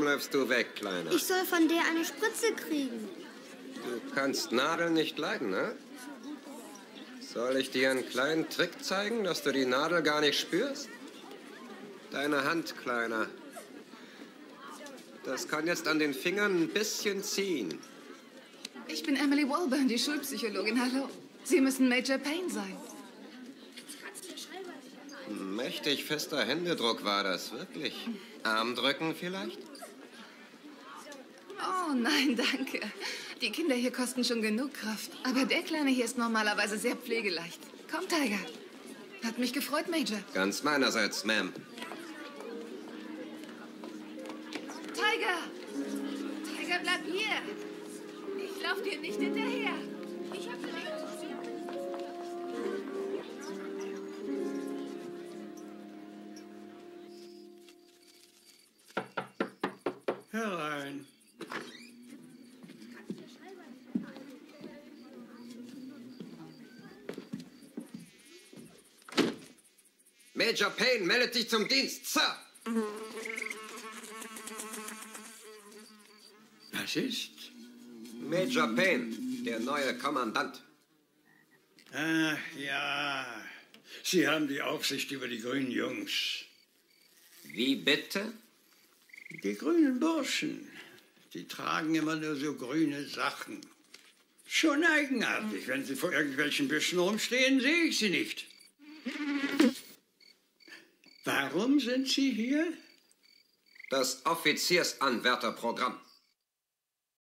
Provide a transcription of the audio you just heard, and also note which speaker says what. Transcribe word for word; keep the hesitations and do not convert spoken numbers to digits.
Speaker 1: läufst du weg, Kleiner?
Speaker 2: Ich soll von der eine Spritze kriegen.
Speaker 1: Du kannst Nadeln nicht leiden, ne? Soll ich dir einen kleinen Trick zeigen, dass du die Nadel gar nicht spürst? Deine Hand, Kleiner. Das kann jetzt an den Fingern ein bisschen ziehen.
Speaker 3: Ich bin Emily Walburn, die Schulpsychologin. Hallo. Sie müssen Major Payne sein.
Speaker 1: Mächtig fester Händedruck war das, wirklich. Armdrücken vielleicht?
Speaker 3: Oh, nein, danke. Die Kinder hier kosten schon genug Kraft. Aber der Kleine hier ist normalerweise sehr pflegeleicht. Komm, Tiger. Hat mich gefreut, Major.
Speaker 1: Ganz meinerseits, Ma'am.
Speaker 3: Tiger! Tiger, bleib hier! Ich lauf dir nicht hinterher. Ich hab dir
Speaker 4: Herein.
Speaker 1: Major Payne meldet sich zum Dienst, Sir!
Speaker 4: Was ist?
Speaker 1: Major Payne, der neue Kommandant.
Speaker 4: Ah, ja. Sie haben die Aufsicht über die grünen Jungs.
Speaker 1: Wie bitte?
Speaker 4: Die grünen Burschen, die tragen immer nur so grüne Sachen. Schon eigenartig. Wenn sie vor irgendwelchen Büschen rumstehen, sehe ich sie nicht. Warum sind Sie hier?
Speaker 1: Das Offiziersanwärterprogramm.